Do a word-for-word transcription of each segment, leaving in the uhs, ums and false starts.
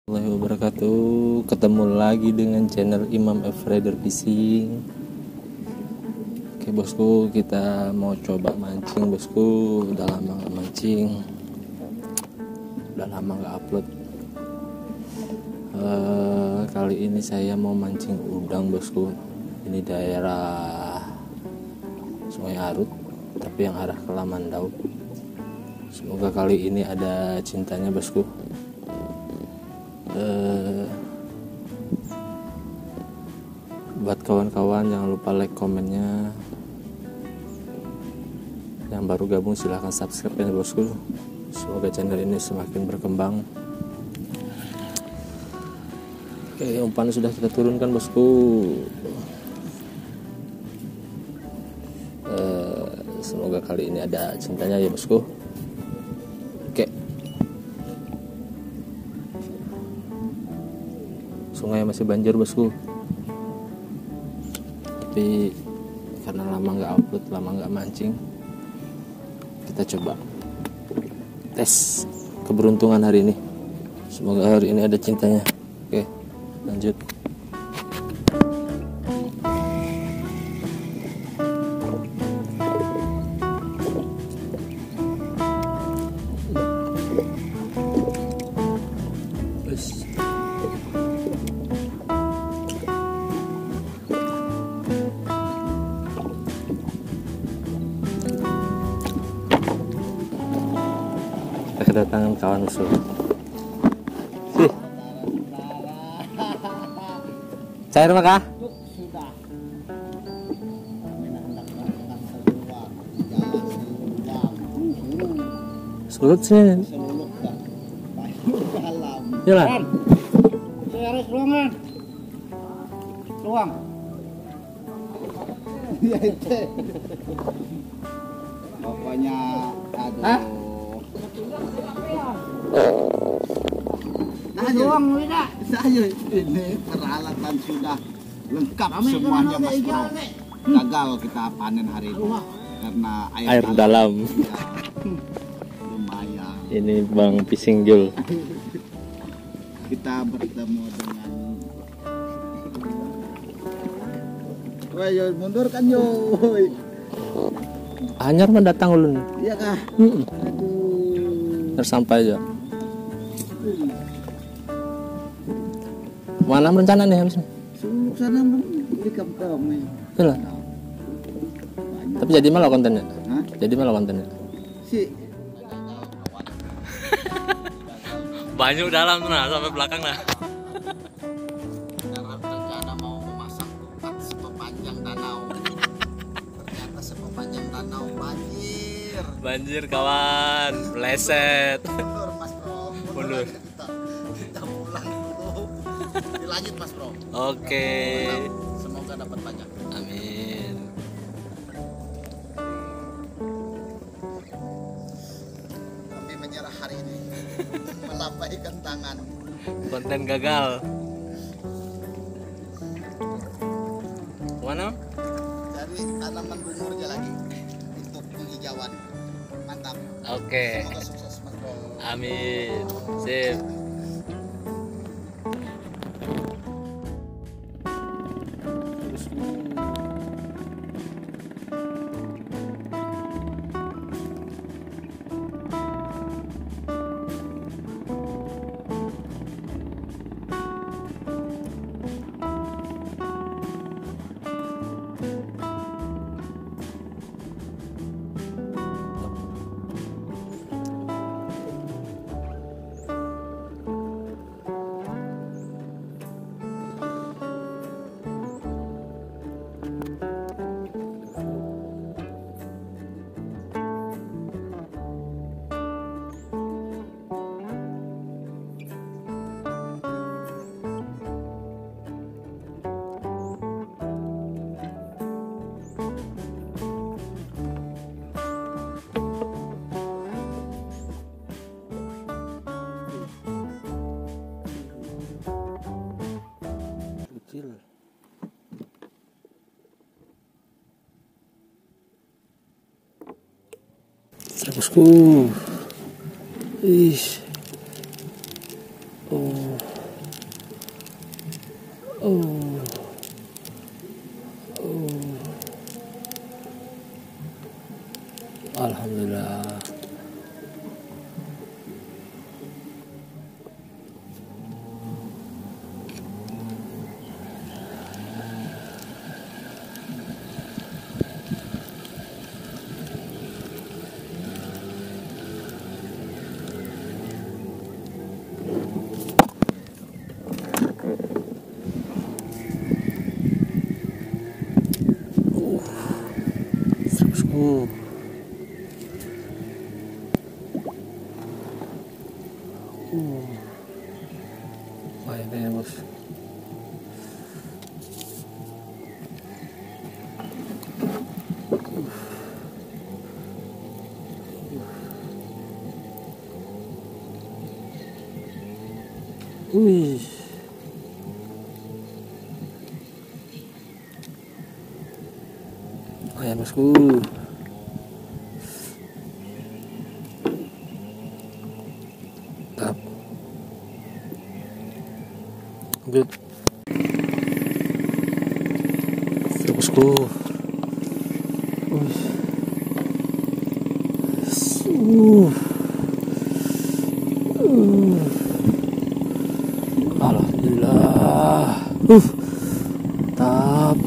Warahmatullahi wabarakatuh. Ketemu lagi dengan channel Imam F Rider Fishing. Oke bosku, kita mau coba mancing bosku. Udah lama gak mancing, udah lama gak upload. uh, Kali ini saya mau mancing udang bosku. Ini daerah Sungai Arut, tapi yang arah ke Lamandau. Semoga kali ini ada cintanya bosku. Uh, buat kawan-kawan jangan lupa like komennya. Yang baru gabung silahkan subscribe ya bosku. Semoga channel ini semakin berkembang. Oke, umpan sudah kita turunkan bosku. Uh, semoga kali ini ada cintanya ya bosku. Oke, sungai masih banjir bosku, tapi karena lama nggak upload, lama nggak mancing, kita coba tes keberuntungan hari ini. Semoga hari ini ada cintanya. Oke, lanjut. Kedatangan kawan musuh. Sih. Cair maka? Sudah. Sulut sih. Seluluk dah. Dalam. Yalah. Saya harus ruangan. Ruang. Ya itu. Pokoknya aduh. Hah? Ruang tidak. Saya ini peralatan sudah lengkap semuanya Mas Bro. Gagal kita panen hari ini karena air, Air dalam. Ya, lumayan. Ini Bang Fishing Jul. Kita bertemu dengan. Woi, yo mundur kan yo. Anyar mendatang ulun. Iya kah? Hmm. Aduh. Tersampai aja. Mana rencana nih habis nih? Suluk sana di kampung. Yalah. Tapi jadi malah kontennya. Hah? Jadi malah kontennya. Si Banyak dalam tuh nah sampai belakang nah. dalam rencana mau memasang tempat sepanjang danau. Ternyata sepanjang danau banjir. Banjir kawan, meleset. Mundur Mas Bro. Mundur. Kita, kita pulang dulu. Dilanjut Mas Bro. Oke. Semoga dapat banyak. Amin. Kami menyerah hari ini. Melambaikan tangan. Konten gagal. Mana? Cari tanaman bungur lagi untuk penghijauan. Mantap. Oke. Semoga sukses Mas Bro. Amin. Sip. Kecil. Bosku. Ih. Oh. Uh. Uh. Alhamdulillah. Uh. Uh. Baik ya bos. Wih. Ayan bosku. Tap. Good. Bosku. Wih. Uh. Uh. Alhamdulillah. Uh. Tap.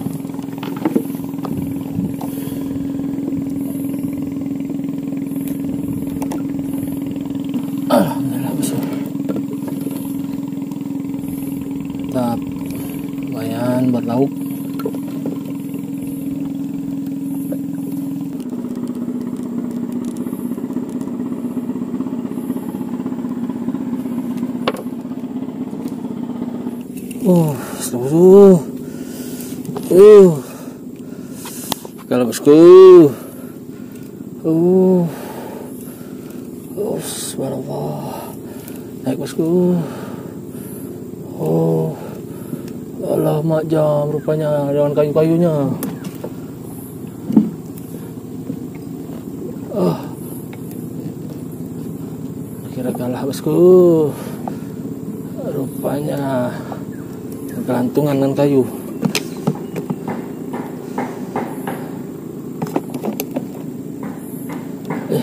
Alhamdulillah bos. Tap. Lumayan buat lauk. Oh, seluruh. Uh. Kalau bosku. Uh. Oh, subhanallah. Naik bosku. Oh. Alah mak jam rupanya dengan kayu-kayunya. Oh. Kira kalah bosku. Rupanya kelantungan dengan kayu. Eh.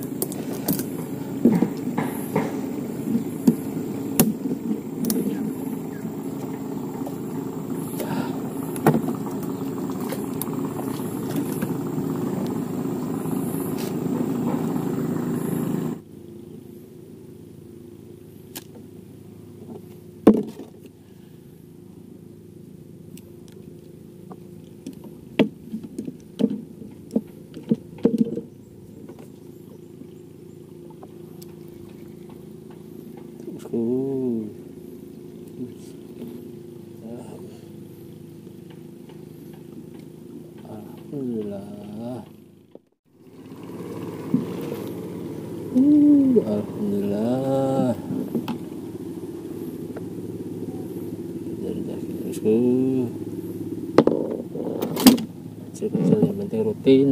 Uh. Alhamdulillah. Uh, alhamdulillah. Dari kaki terusku. Kecil-kecil yang penting rutin.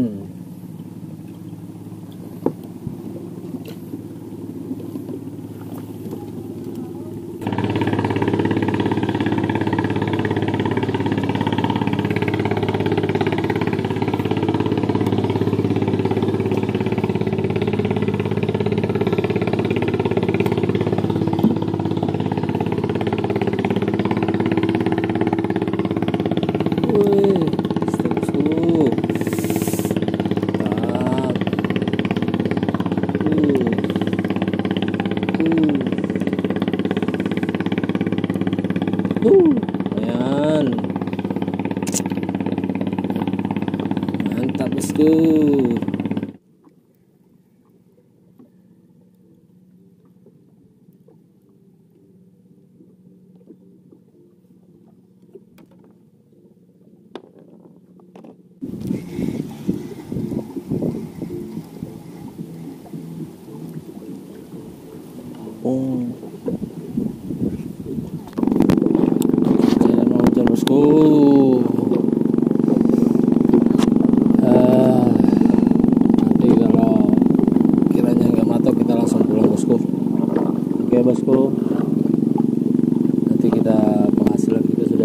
Uh, ayan. Mantap bosku. Oh. Bosku, uh, nanti kalau kiranya nggak matok kita langsung pulang bosku. Oke bosku, nanti kita penghasilan kita sudah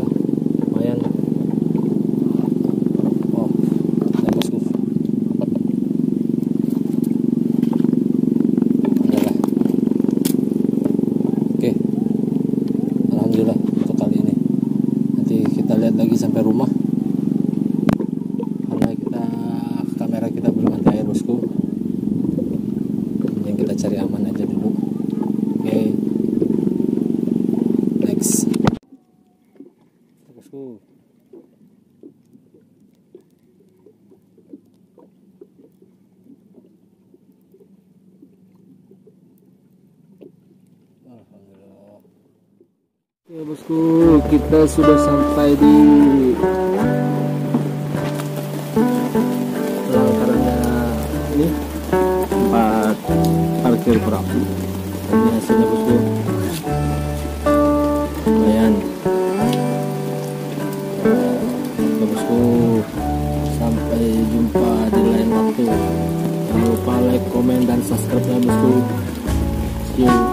aja lah untuk kali ini. Nanti kita lihat lagi sampai rumah, karena kita kamera kita belum anti air bosku. Yang kita cari aman aja dulu. Oke, okay. Next bosku. Ya bosku, kita sudah sampai di pelanggarannya ini, tempat parkir perahu. Ini hasilnya bosku, lumayan. Oke bosku, sampai jumpa di lain waktu. Jangan lupa like, komen, dan subscribe ya bosku. See you.